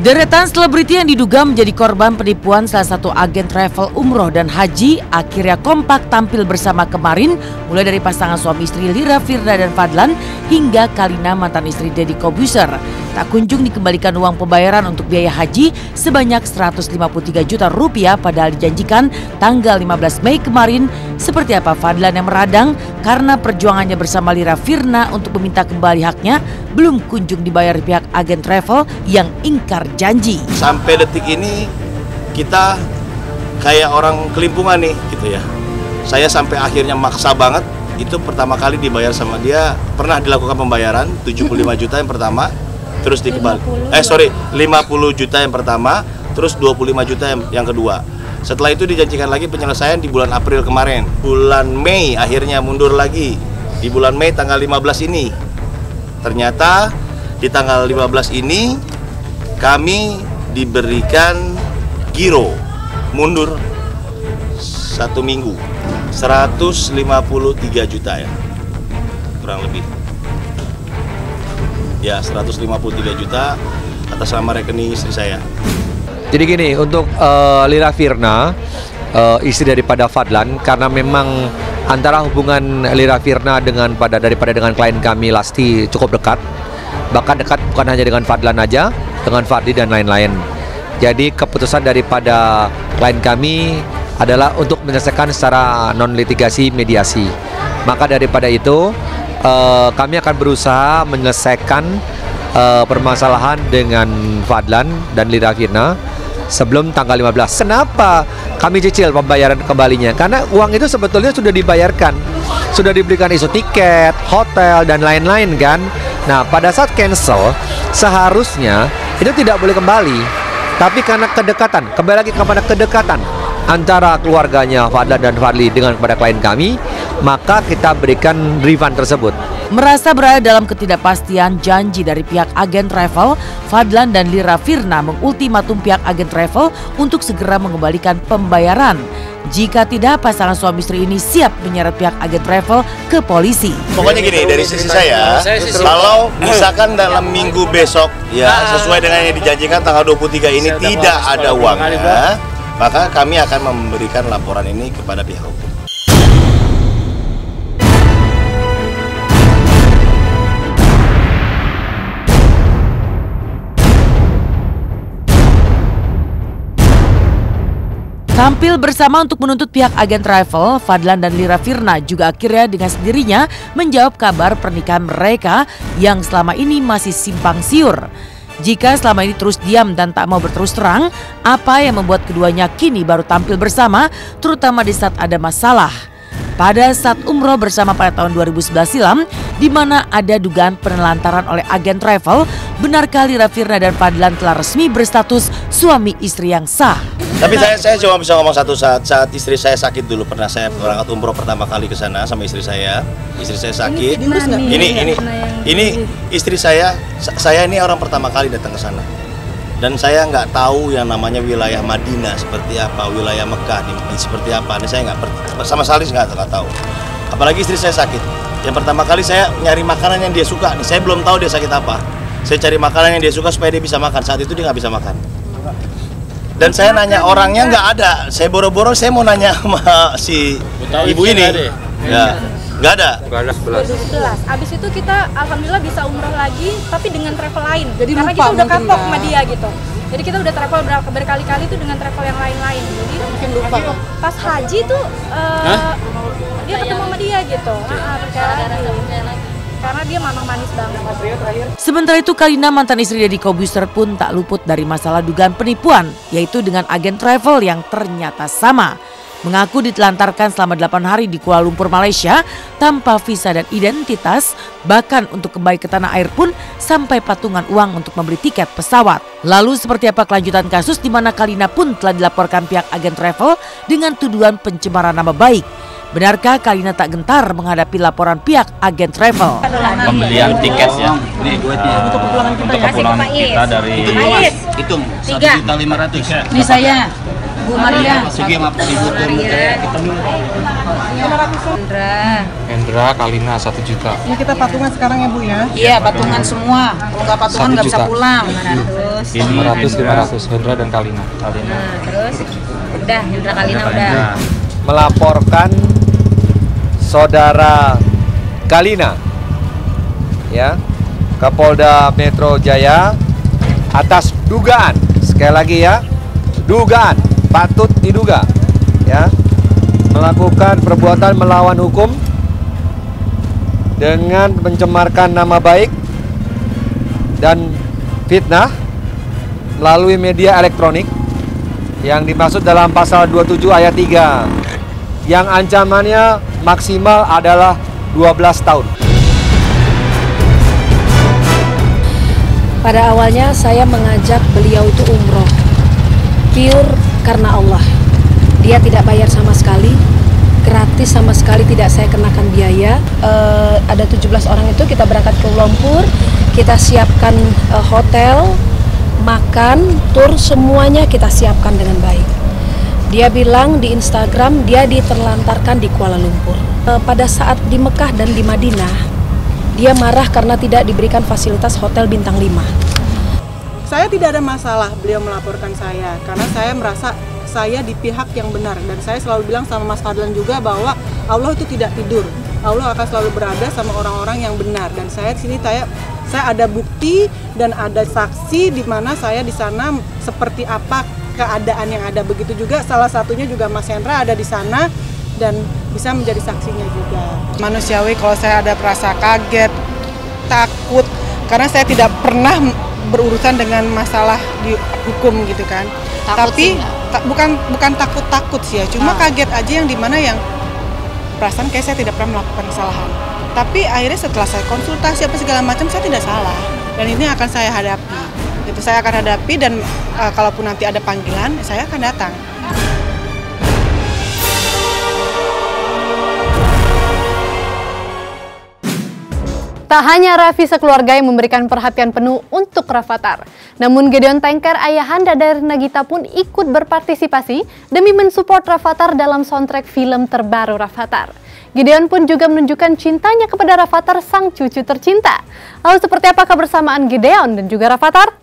Deretan selebriti yang diduga menjadi korban penipuan salah satu agen travel umroh dan haji akhirnya kompak tampil bersama kemarin, mulai dari pasangan suami istri Lira Firna dan Fadlan hingga Kalina mantan istri Deddy Corbuzier. Tak kunjung dikembalikan uang pembayaran untuk biaya haji sebanyak 153 juta rupiah padahal dijanjikan tanggal 15 Mei kemarin. Seperti apa Fadlan yang meradang karena perjuangannya bersama Lira Firna untuk meminta kembali haknya belum kunjung dibayar pihak agen travel yang ingkar janji. Sampai detik ini kita kayak orang kelimpungan nih gitu ya. Saya sampai akhirnya maksa banget, itu pertama kali dibayar sama dia, pernah dilakukan pembayaran 75 juta yang pertama, terus dikembali 50 juta yang pertama, terus 25 juta yang kedua. Setelah itu dijanjikan lagi penyelesaian di bulan April kemarin. Bulan Mei akhirnya mundur lagi. Di bulan Mei tanggal 15 ini. Ternyata di tanggal 15 ini kami diberikan giro mundur 1 minggu 153 juta ya, kurang lebih ya 153 juta atas nama rekening istri saya. Jadi gini, untuk Lira Firna, istri daripada Fadlan, karena memang antara hubungan Lira Firna daripada dengan klien kami Lasti cukup dekat, bahkan dekat bukan hanya dengan Fadlan aja, dengan Fadli dan lain-lain. Jadi keputusan daripada klien kami adalah untuk menyelesaikan secara non-litigasi mediasi. Maka daripada itu kami akan berusaha menyelesaikan permasalahan dengan Fadlan dan Lira Firna sebelum tanggal 15. Kenapa kami cicil pembayaran kembalinya? Karena uang itu sebetulnya sudah dibayarkan, sudah diberikan isu tiket, hotel dan lain-lain kan. Nah, pada saat cancel seharusnya itu tidak boleh kembali. Tapi karena kedekatan, kembali lagi kepada kedekatan antara keluarganya Fadlan dan Fadli dengan kepada klien kami, maka kita berikan refund tersebut. Merasa berada dalam ketidakpastian janji dari pihak agen travel, Fadlan dan Lira Firna mengultimatum pihak agen travel untuk segera mengembalikan pembayaran. Jika tidak, pasangan suami istri ini siap menyeret pihak agen travel ke polisi. Pokoknya gini, dari sisi saya, kalau misalkan dalam minggu besok ya sesuai dengan yang dijanjikan tanggal 23 ini tidak ada uangnya, maka kami akan memberikan laporan ini kepada pihak hukum. Tampil bersama untuk menuntut pihak agen travel, Fadlan dan Lira Firna juga akhirnya dengan sendirinya menjawab kabar pernikahan mereka yang selama ini masih simpang siur. Jika selama ini terus diam dan tak mau berterus terang, apa yang membuat keduanya kini baru tampil bersama, terutama di saat ada masalah. Pada saat umroh bersama pada tahun 2011 silam, di mana ada dugaan penelantaran oleh agen travel, benarkah Lira Firna dan Fadlan telah resmi berstatus suami istri yang sah? Tapi saya cuma bisa ngomong satu saat istri saya sakit dulu, pernah saya berangkat umroh pertama kali ke sana sama istri saya sakit. Ini istri saya ini orang pertama kali datang ke sana. Dan saya nggak tahu yang namanya wilayah Madinah seperti apa, wilayah Mekah seperti apa. Ini saya nggak sama sekali nggak tahu. Apalagi istri saya sakit. Yang pertama kali saya nyari makanan yang dia suka. Nih saya belum tahu dia sakit apa. Saya cari makanan yang dia suka supaya dia bisa makan. Saat itu dia nggak bisa makan. Dan saya nanya orangnya nggak ada. Saya boro-boro saya mau nanya sama si ibu ini. Ya. Nggak ada. 2011. Abis itu kita alhamdulillah bisa umroh lagi, tapi dengan travel lain. Jadi karena kita udah kapok sama dia gitu. Jadi kita udah travel berkali-kali tuh dengan travel yang lain-lain. Jadi mungkin lupa. Pas haji tuh dia ketemu sama dia gitu. Karena dia mamang manis banget. Sementara itu Kalina mantan istri Deddy Corbuzier pun tak luput dari masalah dugaan penipuan, yaitu dengan agen travel yang ternyata sama. Mengaku ditelantarkan selama 8 hari di Kuala Lumpur, Malaysia tanpa visa dan identitas, bahkan untuk kembali ke tanah air pun sampai patungan uang untuk membeli tiket pesawat. Lalu seperti apa kelanjutan kasus di mana Kalina pun telah dilaporkan pihak agen travel dengan tuduhan pencemaran nama baik? Benarkah Kalina tak gentar menghadapi laporan pihak agen travel? Pembelian tiket ya, ini untuk kepulangan kita dari hitung 1.500.000. Ini saya, Bu Maria. Hendra, Kalina 1 juta. Ini kita patungan sekarang ya Bu ya? Iya patungan semua, kalau nggak patungan nggak bisa pulang. Ini 500 Hendra dan Kalina. Nah, terus udah Hendra Kalina udah. Melaporkan saudara Kalina ya ke Polda Metro Jaya atas dugaan, sekali lagi ya, dugaan patut diduga ya, melakukan perbuatan melawan hukum dengan mencemarkan nama baik dan fitnah melalui media elektronik yang dimaksud dalam pasal 27 ayat 3 yang ancamannya maksimal adalah 12 tahun. Pada awalnya saya mengajak beliau itu umroh, pure karena Allah. Dia tidak bayar sama sekali, gratis sama sekali, tidak saya kenakan biaya. Ada 17 orang itu kita berangkat ke Kuala Lumpur, kita siapkan hotel, makan, tur, semuanya kita siapkan dengan baik. Dia bilang di Instagram dia diterlantarkan di Kuala Lumpur. Pada saat di Mekah dan di Madinah, dia marah karena tidak diberikan fasilitas hotel bintang 5. Saya tidak ada masalah beliau melaporkan saya, karena saya merasa saya di pihak yang benar. Dan saya selalu bilang sama Mas Fadlan juga bahwa Allah itu tidak tidur. Allah akan selalu berada sama orang-orang yang benar. Dan saya di sini saya ada bukti dan ada saksi di mana saya di sana seperti apa keadaan yang ada. Begitu juga salah satunya juga Mas Hendra ada di sana dan bisa menjadi saksinya juga. Manusiawi kalau saya ada perasa kaget, takut, karena saya tidak pernah berurusan dengan masalah di hukum gitu kan. Tapi bukan takut sih ya, cuma kaget aja yang dimana yang perasaan kayak saya tidak pernah melakukan kesalahan. Tapi akhirnya setelah saya konsultasi apa segala macam, saya tidak salah dan ini akan saya hadapi. Gitu, saya akan hadapi dan kalaupun nanti ada panggilan, saya akan datang. Tak hanya Raffi sekeluarga yang memberikan perhatian penuh untuk Rafattar, namun Gideon Tanker ayahanda dari Nagita pun ikut berpartisipasi demi mensupport Rafattar dalam soundtrack film terbaru Rafattar. Gideon pun juga menunjukkan cintanya kepada Rafattar sang cucu tercinta. Lalu seperti apa kebersamaan Gideon dan juga Rafattar?